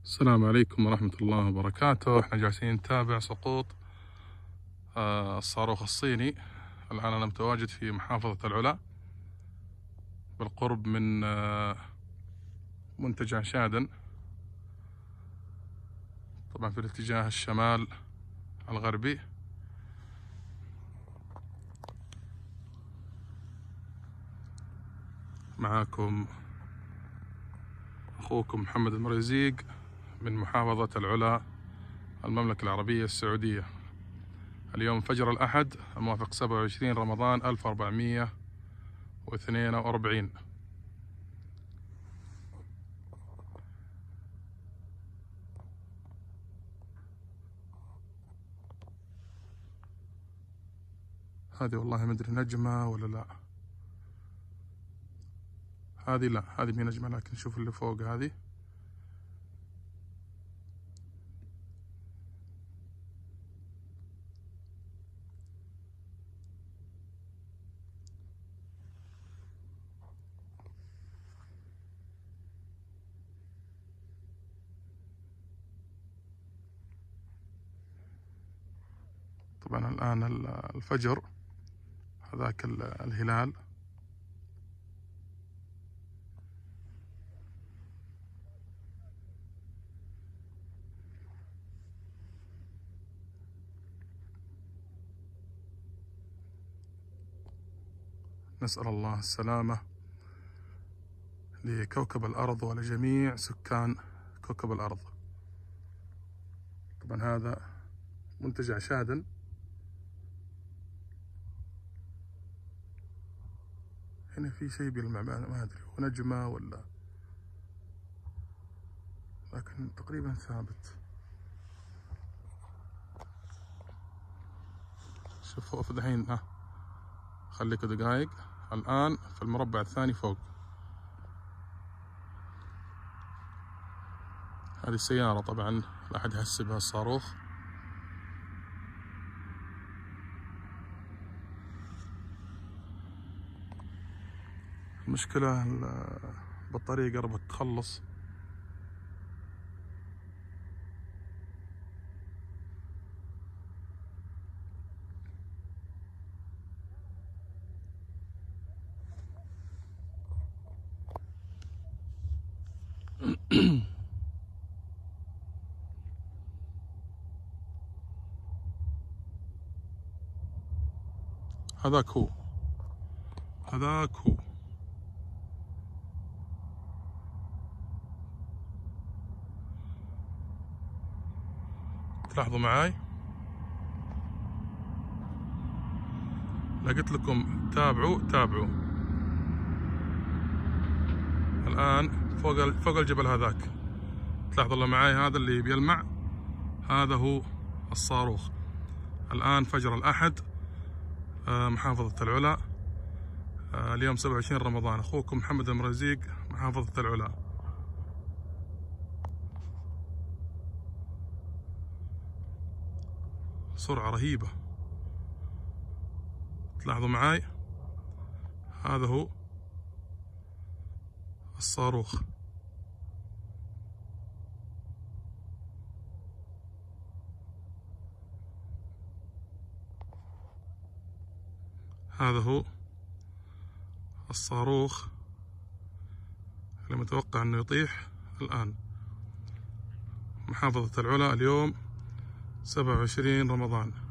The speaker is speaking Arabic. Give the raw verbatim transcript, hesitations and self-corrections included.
السلام عليكم ورحمة الله وبركاته. احنا جالسين نتابع سقوط آه الصاروخ الصيني. الآن أنا متواجد في محافظة العلا بالقرب من آه منتجع شادن، طبعا في الاتجاه الشمال الغربي. معاكم أخوكم محمد المريزيق من محافظة العلا، المملكة العربية السعودية. اليوم فجر الأحد الموافق سبعة وعشرين رمضان ألف وأربعمية واثنين وأربعين. هذه والله ما ادري نجمة ولا لا، هذه لا، هذه مي نجمة، لكن شوف اللي فوق هذه. طبعا الآن الفجر، هذاك الهلال. نسأل الله السلامة لكوكب الأرض ولجميع سكان كوكب الأرض. طبعا هذا منتجع شادن. هنا في شيء بيلمع، ما أدري هو نجمة ولا، لكن تقريبا ثابت. شوفوا في دحين، ها خليكوا دقايق. الآن في المربع الثاني فوق. هذه السيارة طبعا لا أحد يحس بها الصاروخ. المشكلة البطارية قربت تخلص. هذاك هو، هذاك هو. تلاحظوا معاي، لا قلت لكم تابعوا تابعوا. الآن فوق فوق الجبل هذاك، تلاحظوا الله معاي، هذا اللي بيلمع هذا هو الصاروخ. الآن فجر الأحد، محافظة العلا، اليوم سبعة وعشرين رمضان. أخوكم محمد المريزيق، محافظة العلا. سرعة رهيبة، تلاحظوا معاي، هذا هو الصاروخ. هذا هو الصاروخ اللي متوقع انه يطيح الآن. محافظة العلا اليوم سبعة وعشرين رمضان.